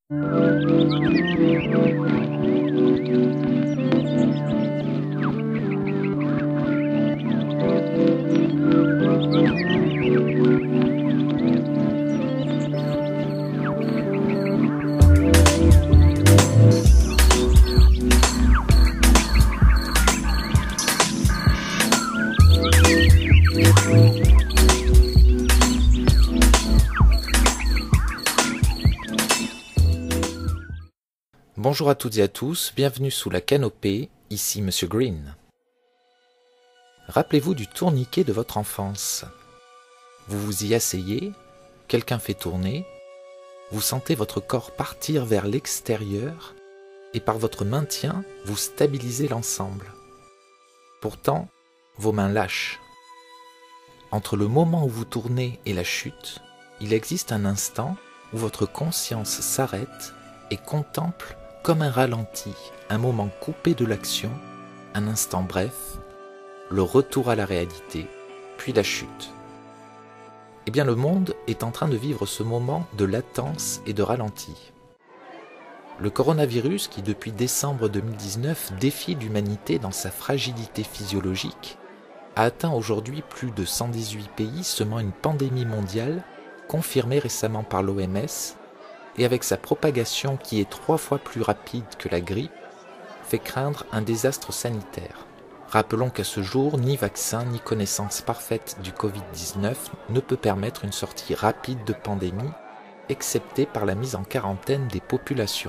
Bonjour à toutes et à tous, bienvenue sous la canopée, ici Monsieur Green. Rappelez-vous du tourniquet de votre enfance. Vous vous y asseyez, quelqu'un fait tourner, vous sentez votre corps partir vers l'extérieur et par votre maintien, vous stabilisez l'ensemble. Pourtant, vos mains lâchent. Entre le moment où vous tournez et la chute, il existe un instant où votre conscience s'arrête et contemple comme un ralenti, un moment coupé de l'action, un instant bref, le retour à la réalité, puis la chute. Eh bien, le monde est en train de vivre ce moment de latence et de ralenti. Le coronavirus, qui depuis décembre 2019 défie l'humanité dans sa fragilité physiologique, a atteint aujourd'hui plus de 118 pays, semant une pandémie mondiale, confirmée récemment par l'OMS, et avec sa propagation qui est 3 fois plus rapide que la grippe, fait craindre un désastre sanitaire. Rappelons qu'à ce jour, ni vaccin ni connaissance parfaite du Covid-19 ne peut permettre une sortie rapide de pandémie, excepté par la mise en quarantaine des populations.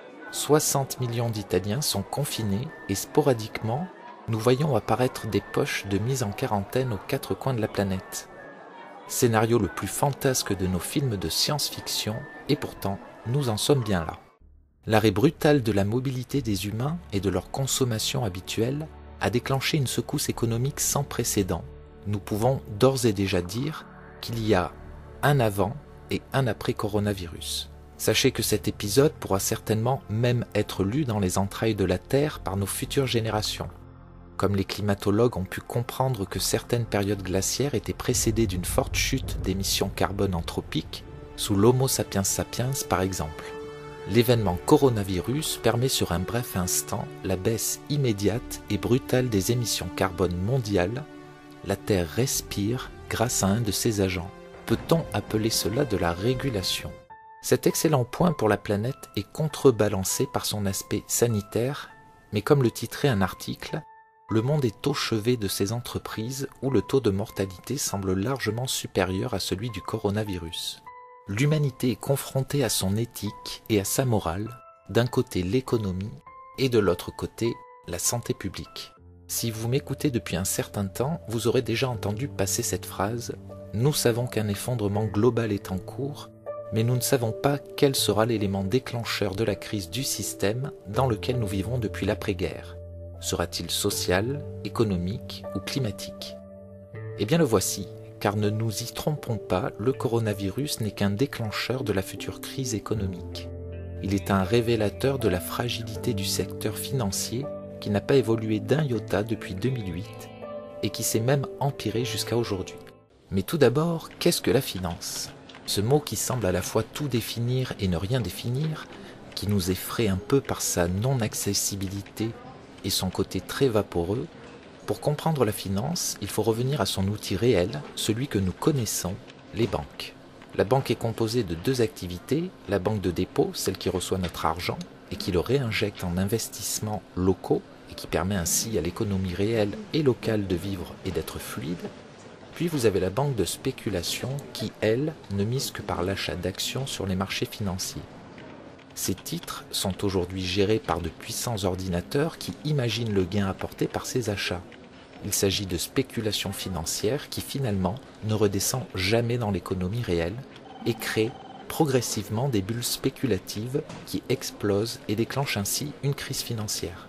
60 millions d'Italiens sont confinés et sporadiquement, nous voyons apparaître des poches de mise en quarantaine aux 4 coins de la planète. Scénario le plus fantasque de nos films de science-fiction, et pourtant, nous en sommes bien là. L'arrêt brutal de la mobilité des humains et de leur consommation habituelle a déclenché une secousse économique sans précédent. Nous pouvons d'ores et déjà dire qu'il y a un avant et un après coronavirus. Sachez que cet épisode pourra certainement même être lu dans les entrailles de la Terre par nos futures générations. Comme les climatologues ont pu comprendre que certaines périodes glaciaires étaient précédées d'une forte chute d'émissions carbone anthropiques, sous l'Homo sapiens sapiens par exemple. L'événement coronavirus permet sur un bref instant la baisse immédiate et brutale des émissions carbone mondiales. La Terre respire grâce à un de ses agents. Peut-on appeler cela de la régulation ? Cet excellent point pour la planète est contrebalancé par son aspect sanitaire, mais comme le titrait un article, le monde est au chevet de ces entreprises où le taux de mortalité semble largement supérieur à celui du coronavirus. L'humanité est confrontée à son éthique et à sa morale, d'un côté l'économie et de l'autre côté la santé publique. Si vous m'écoutez depuis un certain temps, vous aurez déjà entendu passer cette phrase « Nous savons qu'un effondrement global est en cours, mais nous ne savons pas quel sera l'élément déclencheur de la crise du système dans lequel nous vivons depuis l'après-guerre. Sera-t-il social, économique ou climatique ? Eh bien le voici, car ne nous y trompons pas, le coronavirus n'est qu'un déclencheur de la future crise économique. Il est un révélateur de la fragilité du secteur financier qui n'a pas évolué d'un iota depuis 2008 et qui s'est même empiré jusqu'à aujourd'hui. Mais tout d'abord, qu'est-ce que la finance ? Ce mot qui semble à la fois tout définir et ne rien définir, qui nous effraie un peu par sa non-accessibilité et son côté très vaporeux. Pour comprendre la finance, il faut revenir à son outil réel, celui que nous connaissons, les banques. La banque est composée de 2 activités, la banque de dépôt, celle qui reçoit notre argent et qui le réinjecte en investissements locaux et qui permet ainsi à l'économie réelle et locale de vivre et d'être fluide. Puis vous avez la banque de spéculation qui, elle, ne mise que par l'achat d'actions sur les marchés financiers. Ces titres sont aujourd'hui gérés par de puissants ordinateurs qui imaginent le gain apporté par ces achats. Il s'agit de spéculation financière qui finalement ne redescend jamais dans l'économie réelle et crée progressivement des bulles spéculatives qui explosent et déclenchent ainsi une crise financière.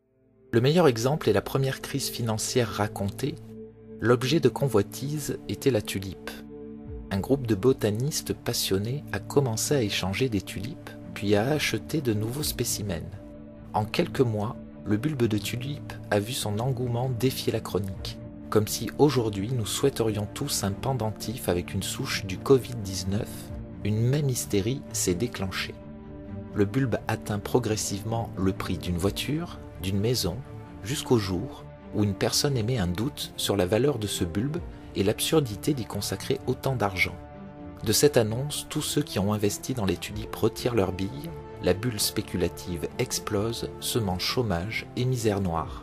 Le meilleur exemple est la première crise financière racontée. L'objet de convoitise était la tulipe. Un groupe de botanistes passionnés a commencé à échanger des tulipes puis a acheté de nouveaux spécimens. En quelques mois, le bulbe de tulipe a vu son engouement défier la chronique, comme si aujourd'hui nous souhaiterions tous un pendentif avec une souche du Covid-19, une même hystérie s'est déclenchée. le bulbe atteint progressivement le prix d'une voiture, d'une maison, jusqu'au jour où une personne émet un doute sur la valeur de ce bulbe et l'absurdité d'y consacrer autant d'argent. De cette annonce, tous ceux qui ont investi dans les tulipes retirent leurs billes, la bulle spéculative explose, semant chômage et misère noire.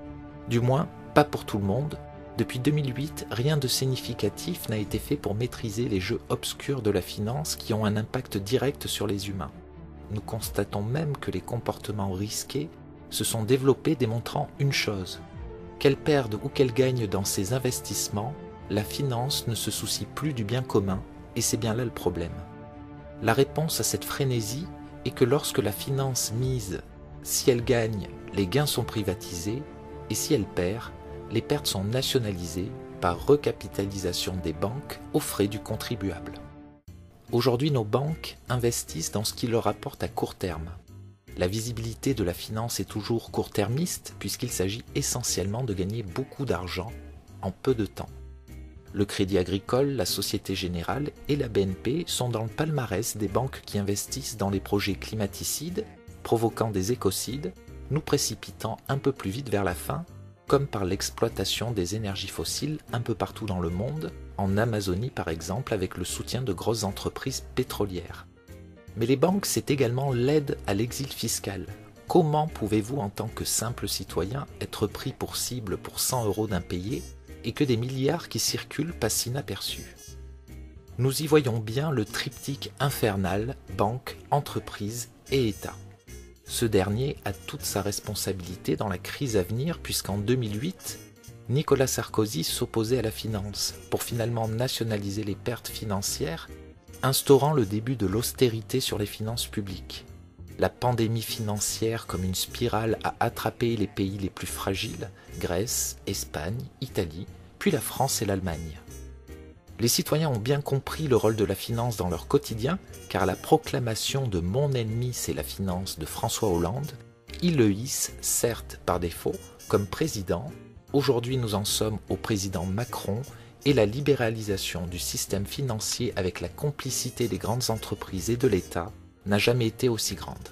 Du moins, pas pour tout le monde. Depuis 2008, rien de significatif n'a été fait pour maîtriser les jeux obscurs de la finance qui ont un impact direct sur les humains. Nous constatons même que les comportements risqués se sont développés démontrant une chose. Qu'elle perde ou qu'elle gagne dans ses investissements, la finance ne se soucie plus du bien commun et c'est bien là le problème. La réponse à cette frénésie est que lorsque la finance mise, si elle gagne, les gains sont privatisés et si elle perd, les pertes sont nationalisées par recapitalisation des banques aux frais du contribuable. Aujourd'hui, nos banques investissent dans ce qui leur rapporte à court terme. La visibilité de la finance est toujours court-termiste puisqu'il s'agit essentiellement de gagner beaucoup d'argent en peu de temps. Le Crédit Agricole, la Société Générale et la BNP sont dans le palmarès des banques qui investissent dans les projets climaticides, provoquant des écocides, nous précipitant un peu plus vite vers la fin, comme par l'exploitation des énergies fossiles un peu partout dans le monde, en Amazonie par exemple avec le soutien de grosses entreprises pétrolières. Mais les banques, c'est également l'aide à l'exil fiscal. Comment pouvez-vous en tant que simple citoyen être pris pour cible pour 100 € d'impayés et que des milliards qui circulent passent inaperçus? Nous y voyons bien le triptyque infernal banque, entreprise et État. Ce dernier a toute sa responsabilité dans la crise à venir puisqu'en 2008, Nicolas Sarkozy s'opposait à la finance pour finalement nationaliser les pertes financières, instaurant le début de l'austérité sur les finances publiques. La pandémie financière comme une spirale a attrapé les pays les plus fragiles, Grèce, Espagne, Italie, puis la France et l'Allemagne. Les citoyens ont bien compris le rôle de la finance dans leur quotidien, car à la proclamation de « Mon ennemi, c'est la finance » de François Hollande, ils le hissent, certes par défaut, comme président. Aujourd'hui, nous en sommes au président Macron et la libéralisation du système financier avec la complicité des grandes entreprises et de l'État n'a jamais été aussi grande.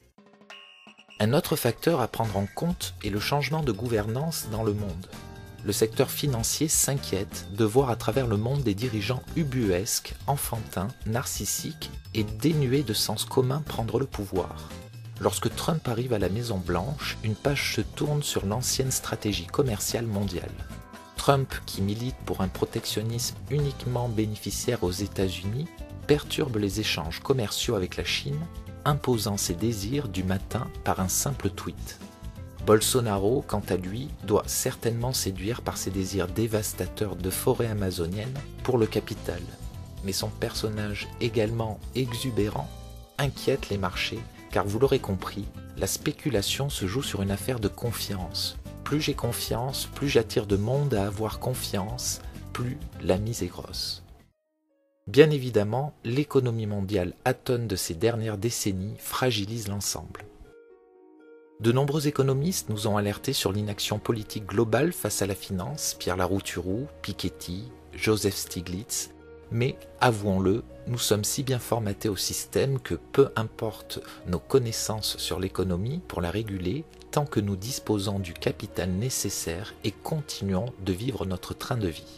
Un autre facteur à prendre en compte est le changement de gouvernance dans le monde. Le secteur financier s'inquiète de voir à travers le monde des dirigeants ubuesques, enfantins, narcissiques et dénués de sens commun prendre le pouvoir. Lorsque Trump arrive à la Maison-Blanche, une page se tourne sur l'ancienne stratégie commerciale mondiale. Trump, qui milite pour un protectionnisme uniquement bénéficiaire aux États-Unis, perturbe les échanges commerciaux avec la Chine, imposant ses désirs du matin par un simple tweet. Bolsonaro, quant à lui, doit certainement séduire par ses désirs dévastateurs de forêt amazonienne pour le capital. Mais son personnage également exubérant inquiète les marchés, car vous l'aurez compris, la spéculation se joue sur une affaire de confiance. Plus j'ai confiance, plus j'attire de monde à avoir confiance, plus la mise est grosse. Bien évidemment, l'économie mondiale atone de ces dernières décennies fragilise l'ensemble. De nombreux économistes nous ont alertés sur l'inaction politique globale face à la finance, Pierre Larouturou, Piketty, Joseph Stiglitz, mais avouons-le, nous sommes si bien formatés au système que peu importe nos connaissances sur l'économie pour la réguler, tant que nous disposons du capital nécessaire et continuons de vivre notre train de vie.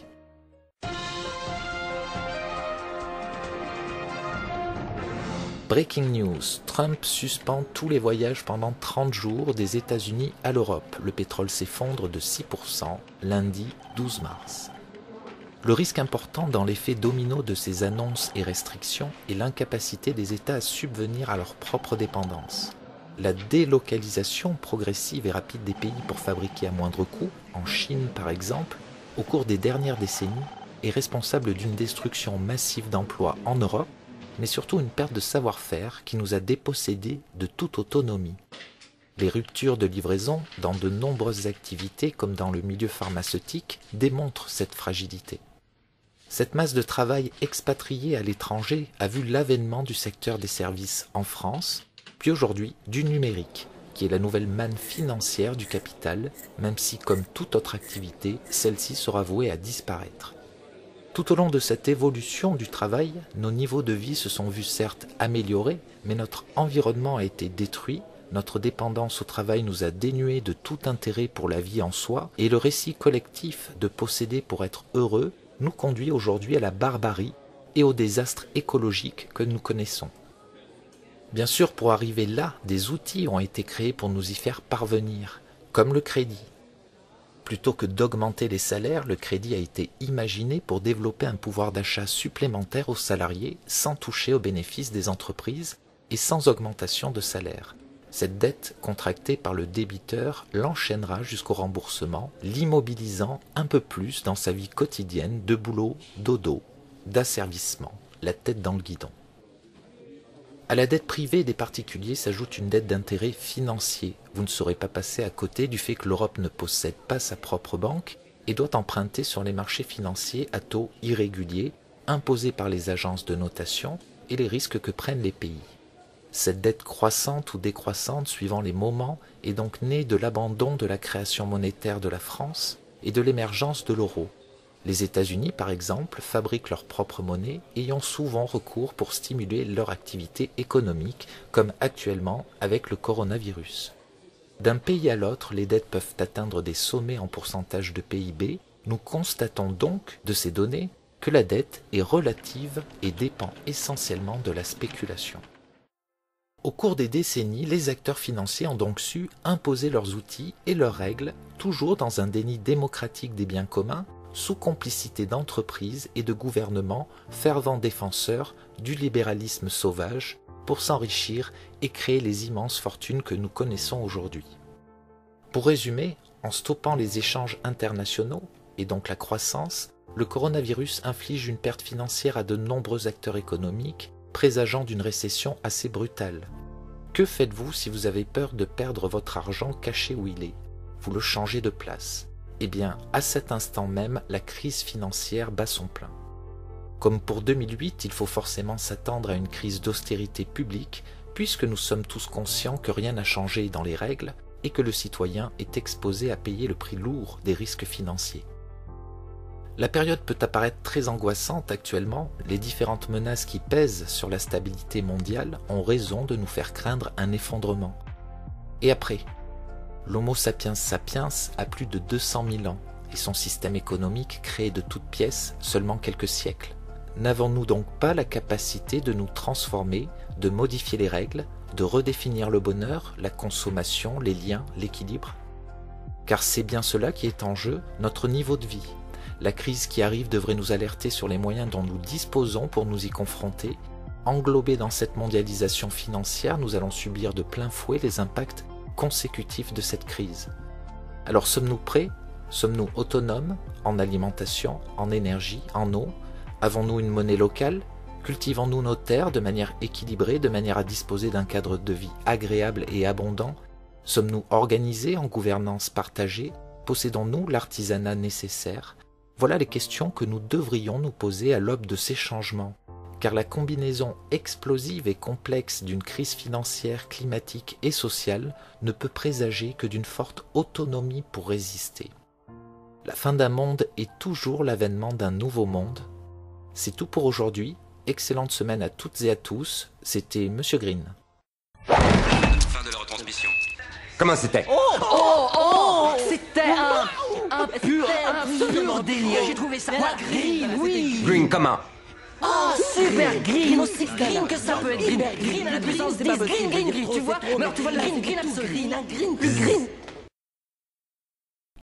Breaking news, Trump suspend tous les voyages pendant 30 jours des États-Unis à l'Europe. Le pétrole s'effondre de 6% lundi 12 mars. Le risque important dans l'effet domino de ces annonces et restrictions est l'incapacité des États à subvenir à leur propre dépendance. La délocalisation progressive et rapide des pays pour fabriquer à moindre coût, en Chine par exemple, au cours des dernières décennies, est responsable d'une destruction massive d'emplois en Europe, mais surtout une perte de savoir-faire qui nous a dépossédés de toute autonomie. Les ruptures de livraison dans de nombreuses activités comme dans le milieu pharmaceutique démontrent cette fragilité. Cette masse de travail expatriée à l'étranger a vu l'avènement du secteur des services en France, puis aujourd'hui du numérique, qui est la nouvelle manne financière du capital, même si comme toute autre activité, celle-ci sera vouée à disparaître. Tout au long de cette évolution du travail, nos niveaux de vie se sont vus certes améliorés, mais notre environnement a été détruit, notre dépendance au travail nous a dénués de tout intérêt pour la vie en soi, et le récit collectif de posséder pour être heureux nous conduit aujourd'hui à la barbarie et au désastre écologique que nous connaissons. Bien sûr, pour arriver là, des outils ont été créés pour nous y faire parvenir, comme le crédit. Plutôt que d'augmenter les salaires, le crédit a été imaginé pour développer un pouvoir d'achat supplémentaire aux salariés sans toucher aux bénéfices des entreprises et sans augmentation de salaire. Cette dette contractée par le débiteur l'enchaînera jusqu'au remboursement, l'immobilisant un peu plus dans sa vie quotidienne de boulot, dodo, d'asservissement, la tête dans le guidon. À la dette privée des particuliers s'ajoute une dette d'intérêt financier. Vous ne serez pas passé à côté du fait que l'Europe ne possède pas sa propre banque et doit emprunter sur les marchés financiers à taux irréguliers, imposés par les agences de notation et les risques que prennent les pays. Cette dette croissante ou décroissante suivant les moments est donc née de l'abandon de la création monétaire de la France et de l'émergence de l'euro. Les États-Unis, par exemple, fabriquent leur propre monnaie et y ont souvent recours pour stimuler leur activité économique, comme actuellement avec le coronavirus. D'un pays à l'autre, les dettes peuvent atteindre des sommets en pourcentage de PIB. Nous constatons donc de ces données que la dette est relative et dépend essentiellement de la spéculation. Au cours des décennies, les acteurs financiers ont donc su imposer leurs outils et leurs règles, toujours dans un déni démocratique des biens communs, sous complicité d'entreprises et de gouvernements fervents défenseurs du libéralisme sauvage pour s'enrichir et créer les immenses fortunes que nous connaissons aujourd'hui. Pour résumer, en stoppant les échanges internationaux et donc la croissance, le coronavirus inflige une perte financière à de nombreux acteurs économiques, présageant d'une récession assez brutale. Que faites-vous si vous avez peur de perdre votre argent caché où il est? Vous le changez de place. Eh bien, à cet instant même, la crise financière bat son plein. Comme pour 2008, il faut forcément s'attendre à une crise d'austérité publique, puisque nous sommes tous conscients que rien n'a changé dans les règles et que le citoyen est exposé à payer le prix lourd des risques financiers. La période peut apparaître très angoissante actuellement, les différentes menaces qui pèsent sur la stabilité mondiale ont raison de nous faire craindre un effondrement. Et après ? L'Homo sapiens sapiens a plus de 200 000 ans et son système économique créé de toutes pièces seulement quelques siècles. N'avons-nous donc pas la capacité de nous transformer, de modifier les règles, de redéfinir le bonheur, la consommation, les liens, l'équilibre? Car c'est bien cela qui est en jeu, notre niveau de vie. La crise qui arrive devrait nous alerter sur les moyens dont nous disposons pour nous y confronter. Englobés dans cette mondialisation financière, nous allons subir de plein fouet les impacts consécutifs de cette crise. Alors sommes-nous prêts? Sommes-nous autonomes en alimentation, en énergie, en eau? Avons-nous une monnaie locale? Cultivons-nous nos terres de manière équilibrée, de manière à disposer d'un cadre de vie agréable et abondant? Sommes-nous organisés en gouvernance partagée? Possédons-nous l'artisanat nécessaire? Voilà les questions que nous devrions nous poser à l'aube de ces changements. Car la combinaison explosive et complexe d'une crise financière, climatique et sociale ne peut présager que d'une forte autonomie pour résister. La fin d'un monde est toujours l'avènement d'un nouveau monde. C'est tout pour aujourd'hui. Excellente semaine à toutes et à tous. C'était Monsieur Green. Fin de la retransmission. Comment c'était? C'était un pur, absolument délire. J'ai trouvé ça green, oui. Green comment? Oh, super green, aussi green que ça peut être green. Green à la puissance des babes. Green, tu vois? Mais tu vois le green absolu. Green, plus green.